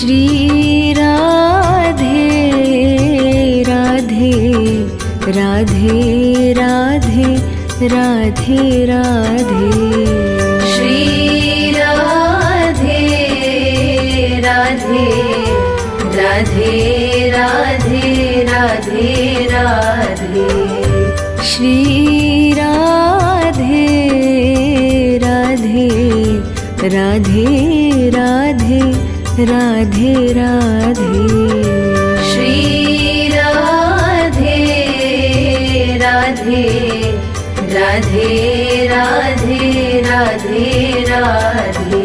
श्री राधे राधे राधे राधे राधे राधे श्री राधे राधे राधे राधे राधे राधे श्री राधे राधे राधे राधे राधे राधे श्री राधे राधे राधे राधे राधे राधे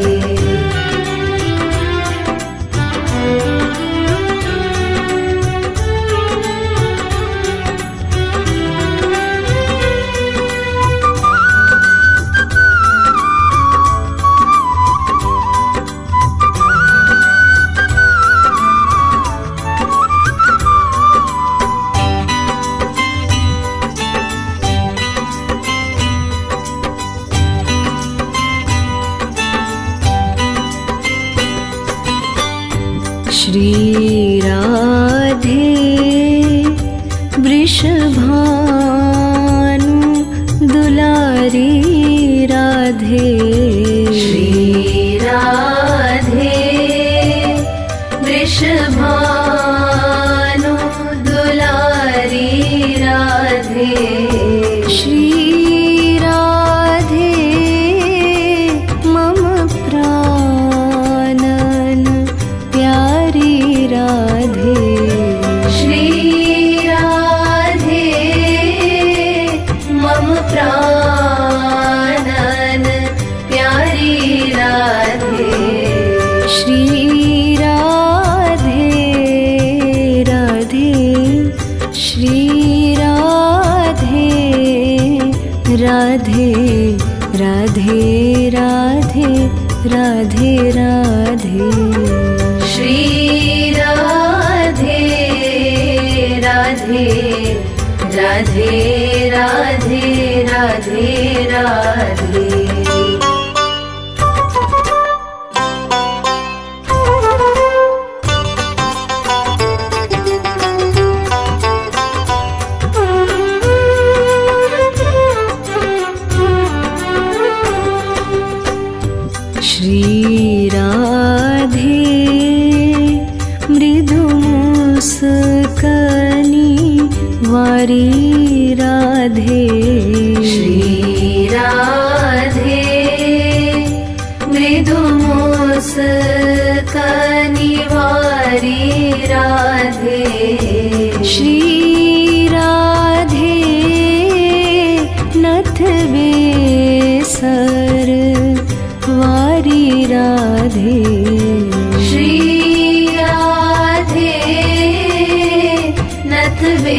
श्री राधे वृषभानु दुलारी राधे श्री राधे वृषभानु दुलारी राधे श्री राधे मम प्राणन प्यारी राधे श्री राधे मम प्राणन प्यारी राधे श्री राधे राधे श्री राधे राधे राधे राधे राधे राधे श्री राधे राधे राधे राधे राधे राधे श्री राधे मृदु मुस्कानी वारी राधे श्री राधे मृदु मुस्कानी वारी राधे श्री राधे नथ बेसर वारी राधे श्री राधे नथ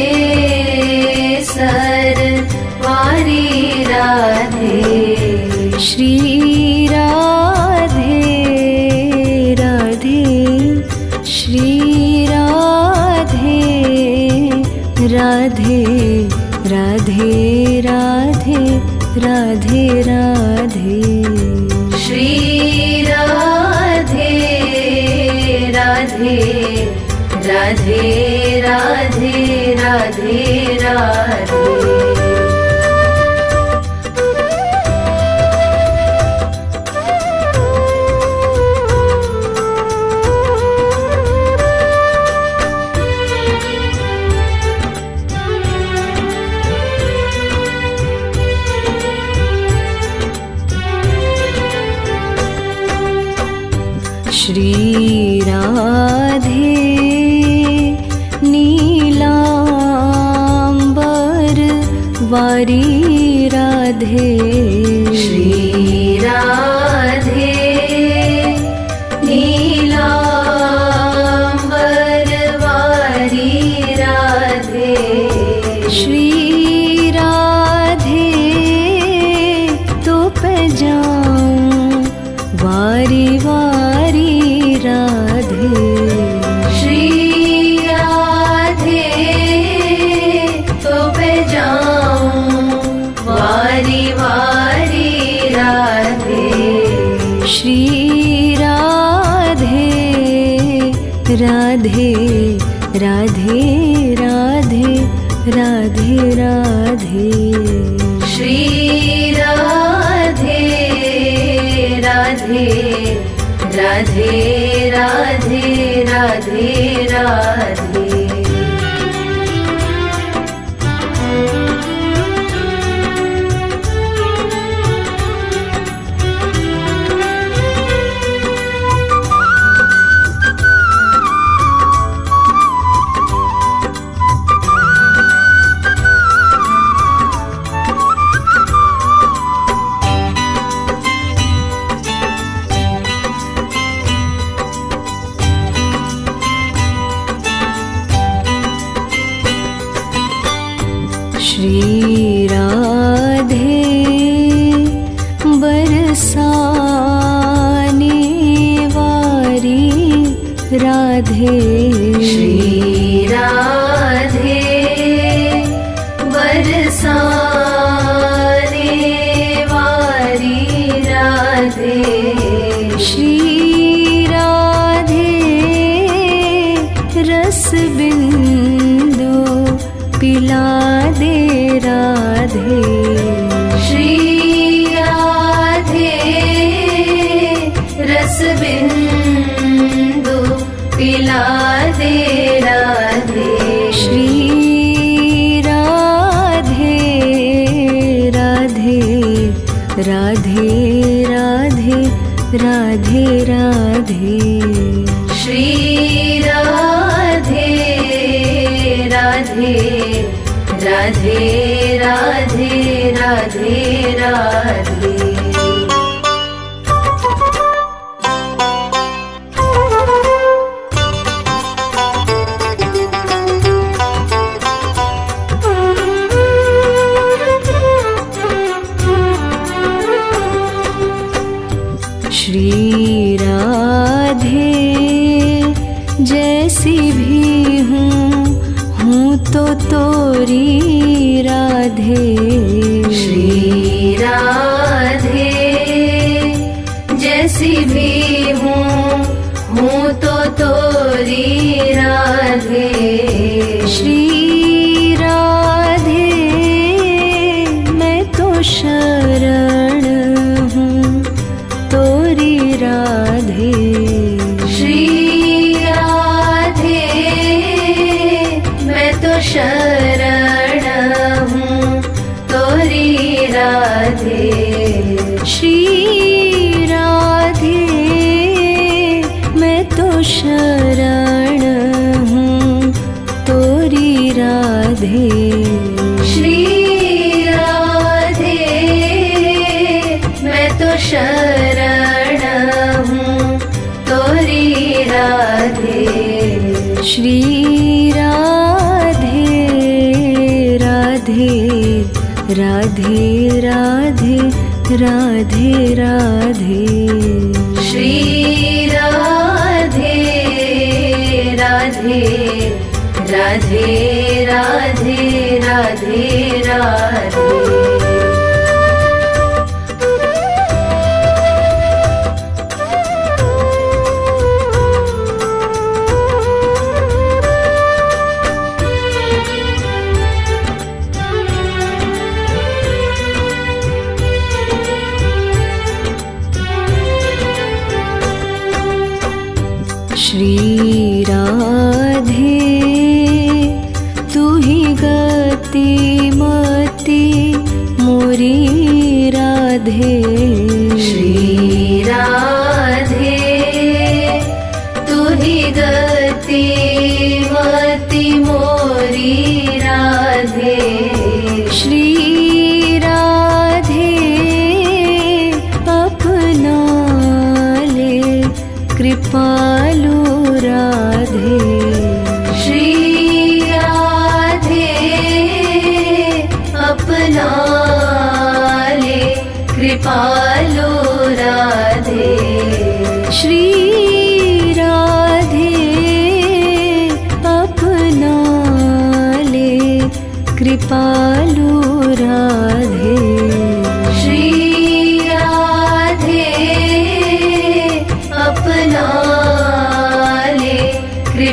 बेसर वारी राधे श्री राधे राधे श्री राधे राधे राधे राधे राधे राधे श्री राधे राधे राधे राधे राधे राधे श्री राधे नीलांबर वारी राधे श्री राधे नीलांबर वारी राधे श्री राधे तो पे जाऊं वारी वारी राधे श्री राधे तो पे जाऊं वारी वारी राधे श्री राधे राधे राधे राधे राधे राधे। श्री राधे राधे राधे राधे राधे राधे। श्री राधे बरसाने वारी राधे। श्री राधे बरसाने वारी राधे। श्री राधे रस बिंदु पिला दे राधे। श्री राधे रस बिंदु पिला दे राधे। श्री राधे राधे राधे राधे राधे राधे। श्री राधे राधे राधे राधे राधे राधे। श्री राधे जैसी भी हूँ तो तोरी राधे। श्री राधे जैसी भी हूँ तो तोरी राधे। श्री राधे मैं तो शरण हूँ तोरी राधे। श्री राधे मैं तो शरण हूँ तोरी राधे। श्री राधे मैं तो शरण हूँ तोरी राधे। श्री राधे मैं तो शरण हूँ तोरी राधे। श्री राधे राधे राधे राधे राधे राधे। श्री राधे राधे राधे राधे राधे राधे। श्री राधे तू ही गति मति मोरी राधे। श्री राधे तू ही गति मति मोरी राधे। श्री राधे अपना ले कृपालु राधे। श्री राधे अपना ले कृपालु राधे। श्री राधे अपना ले कृपालु राधे। श्री राधे अपना ले